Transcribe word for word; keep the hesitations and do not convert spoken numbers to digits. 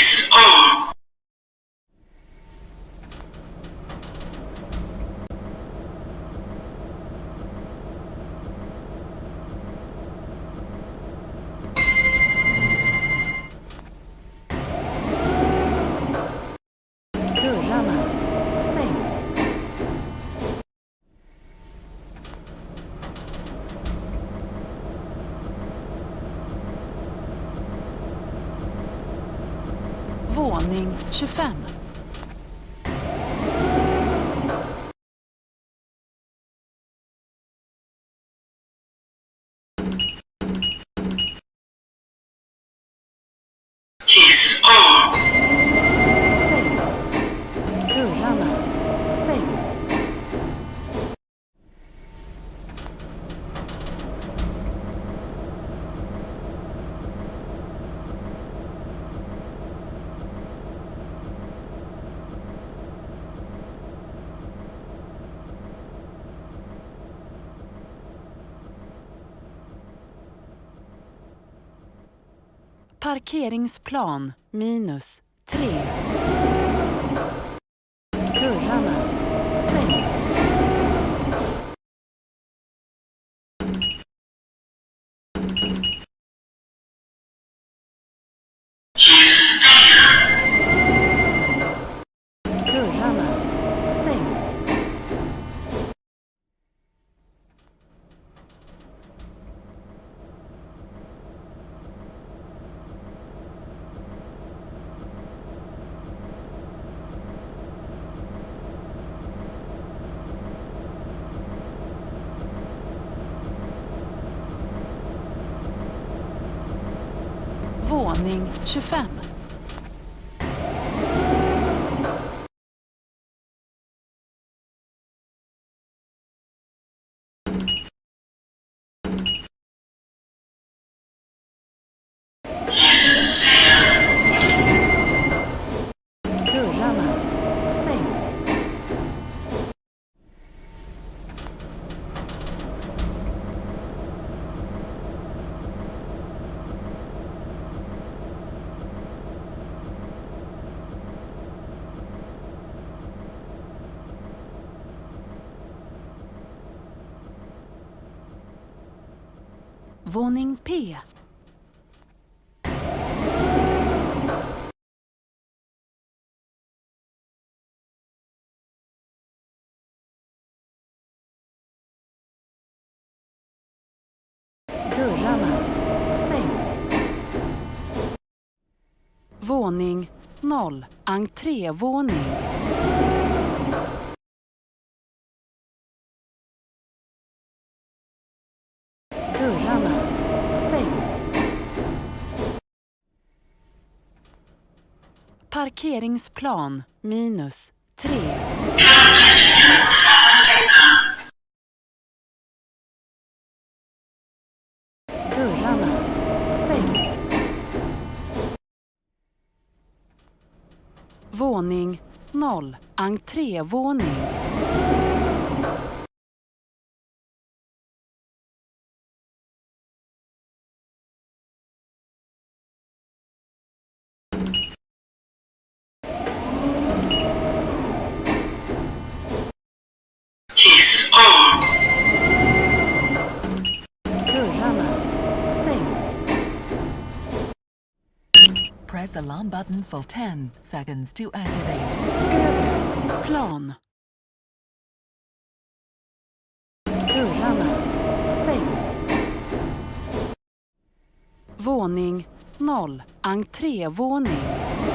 Hiss on. Dörrarna. Stäng. Våning tjugofem. Hiss on. Stäng. Dörrarna. Stäng. Parkeringsplan minus tre. Dörrarna. Stäng. Hiss ner. Dörrarna. Stäng. Våning tjugofem. Hiss ser. Dörrarna. Stäng. Våning P. Dörrarna. Stäng. Våning noll. Entrévåning. Dörrarna. Stäng. Parkeringsplan minus tre. Dörrarna. Stäng. Våning noll. Entrévåning. Hiss on. Dörrarna. Stäng. Press alarm button for ten seconds to activate. Övre plan. Dörrarna. Stäng. Våning noll. Entrévåning.